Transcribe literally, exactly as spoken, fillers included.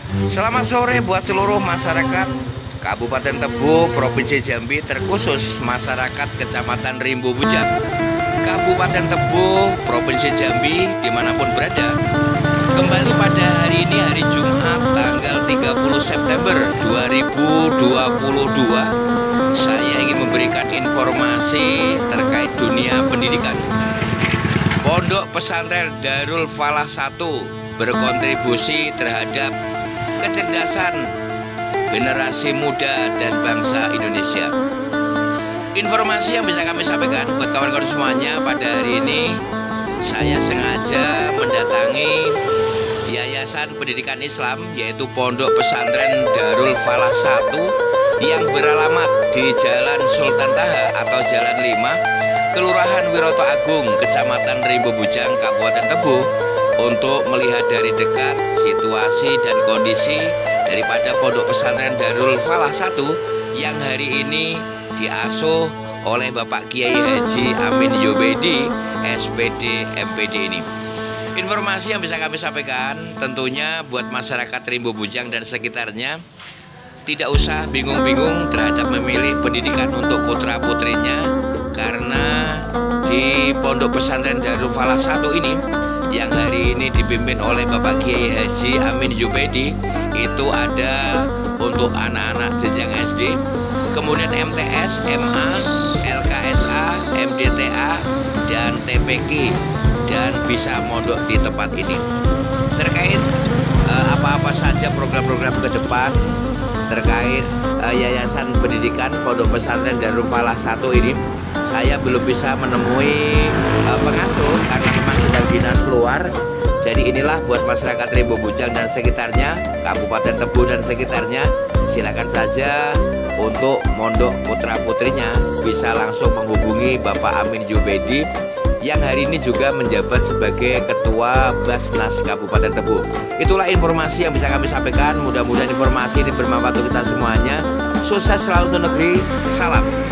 Selamat sore buat seluruh masyarakat Kabupaten Tebo, Provinsi Jambi, terkhusus masyarakat Kecamatan Rimbo Bujang, Kabupaten Tebo, Provinsi Jambi, dimanapun berada. Kembali pada hari ini, hari Jumat, tanggal tiga puluh September dua ribu dua puluh dua, saya ingin memberikan informasi terkait dunia pendidikan. Pondok Pesantren Darul Falah satu berkontribusi terhadap kecerdasan generasi muda dan bangsa Indonesia. Informasi yang bisa kami sampaikan buat kawan-kawan semuanya pada hari ini, saya sengaja mendatangi Yayasan Pendidikan Islam, yaitu Pondok Pesantren Darul Falah satu yang beralamat di Jalan Sultan Taha atau Jalan lima, Kelurahan Wiroto Agung, Kecamatan Rimbo Bujang, Kabupaten Tebo, untuk melihat dari dekat situasi dan kondisi daripada Pondok Pesantren Darul Falah satu yang hari ini diasuh oleh Bapak Kiai Haji Amin Yobedi, S P D M P D ini. Informasi yang bisa kami sampaikan tentunya buat masyarakat Rimbo Bujang dan sekitarnya, tidak usah bingung-bingung terhadap memilih pendidikan untuk putra-putrinya, karena di Pondok Pesantren Darul Falah satu ini yang hari ini dipimpin oleh Bapak Kiai Haji Amin Yobedi, itu ada untuk anak-anak jenjang S D, kemudian M T S, M A, L K S A, M D T A, dan T P Q, dan bisa mondok di tempat ini. Terkait apa-apa uh, saja program-program ke depan terkait uh, Yayasan Pendidikan Pondok Pesantren Darul Falah satu ini, saya belum bisa menemui uh, pengasuh karena memang sedang dinas luar. Jadi inilah buat masyarakat Rimbo Bujang dan sekitarnya, Kabupaten Tebo dan sekitarnya, silakan saja untuk mondok putra-putrinya bisa langsung menghubungi Bapak Amin Yobedi yang hari ini juga menjabat sebagai Ketua Basnas Kabupaten Tebo. Itulah informasi yang bisa kami sampaikan. Mudah-mudahan informasi ini bermanfaat untuk kita semuanya. Sukses selalu untuk negeri. Salam.